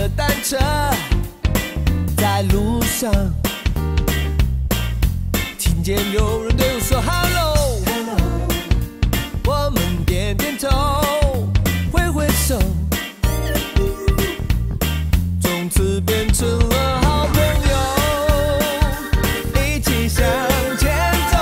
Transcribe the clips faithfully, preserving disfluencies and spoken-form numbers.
的单车，在路上听见有人对我说 Hello， 我们点点头，挥挥手，从此变成了好朋友，一起向前走，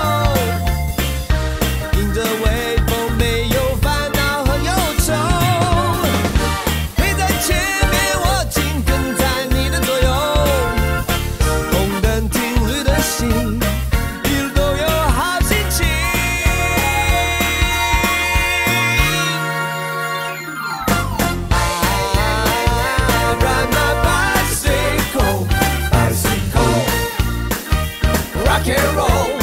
迎着微风，没有烦恼和忧愁。你在前面，我紧跟在你的左右，红灯停绿的心，一路都有好心情。I ride my bicycle, bicycle, rock and roll.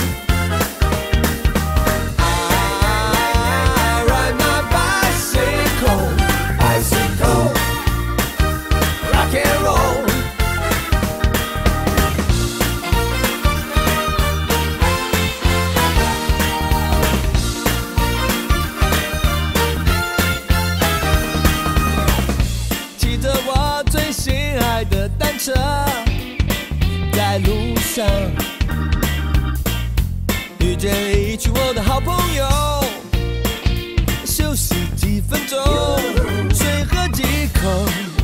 I ride my bicycle, bicycle, rock and roll. 骑着我最心爱的单车，在路上遇见一群我的好朋友，休息几分钟，水喝几口。